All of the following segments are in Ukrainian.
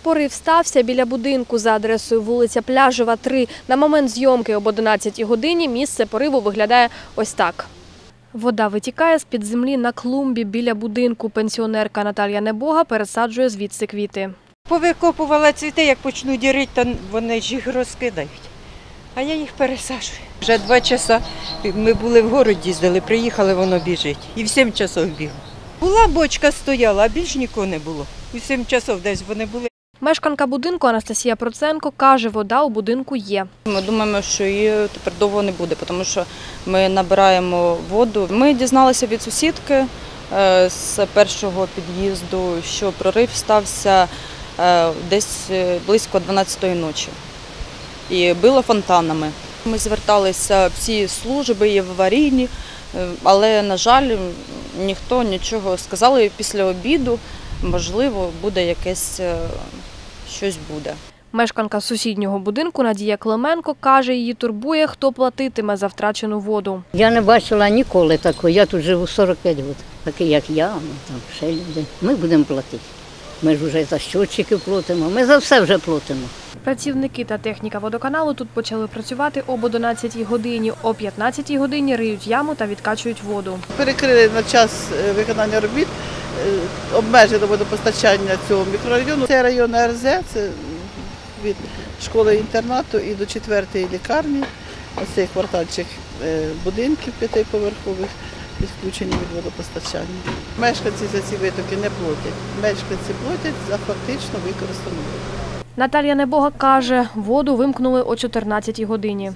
Порив стався біля будинку за адресою вулиця Пляжова, 3. На момент зйомки об 11 годині місце пориву виглядає ось так. Вода витікає з-під землі на клумбі біля будинку. Пенсіонерка Наталія Небога пересаджує звідси квіти. Повикопувала цвіти, як почнуть дірити, то вони ж їх розкидають. А я їх пересаджую. Вже 2 часа ми були в город, їздили, приїхали, воно біжить. І в 7 часов бігло. Була бочка стояла, а більш нікого не було. У 7 часов десь вони були. Мешканка будинку Анастасія Проценко каже, вода у будинку є. Ми думаємо, що її тепер довго не буде, тому що ми набираємо воду. Ми дізналися від сусідки з першого під'їзду, що прорив стався десь близько 12-ї ночі і било фонтанами. Ми зверталися всі служби, і аварійні, але, на жаль, ніхто нічого. Сказали після обіду, можливо, буде якесь, щось буде. Мешканка сусіднього будинку Надія Клименко каже, її турбує, хто платитиме за втрачену воду. Я не бачила ніколи такого. Я тут живу 45 років. Такі, як я, там ще люди. Ми будемо платити. Ми ж вже за щотчики платимо, ми за все вже платимо. Працівники та техніка водоканалу тут почали працювати об 11 годині. О 15 годині риють яму та відкачують воду. Перекрили на час виконання робіт, обмежено водопостачання цього мікрорайону. Це район РЗ, це від школи-інтернату і до 4-ї лікарні. Ось цей квартальчик будинків 5-поверхових відключені від водопостачання. Мешканці за ці витоки не платять. Мешканці платять за фактично використану воду. Наталія Небога каже, воду вимкнули о 14 годині.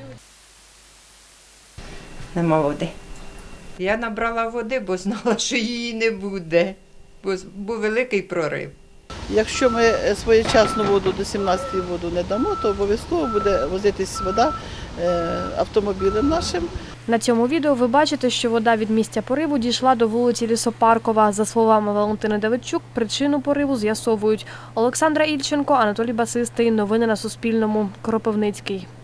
Нема води. Я набрала води, бо знала, що її не буде, бо був великий прорив. Якщо ми своєчасну воду до 17-ї воду не дамо, то обов'язково буде возитись вода автомобілем нашим. На цьому відео ви бачите, що вода від місця пориву дійшла до вулиці Лісопаркова. За словами Валентини Давидчук, причину пориву з'ясовують. Олександра Ільченко, Анатолій Басистий. Новини на Суспільному. Кропивницький.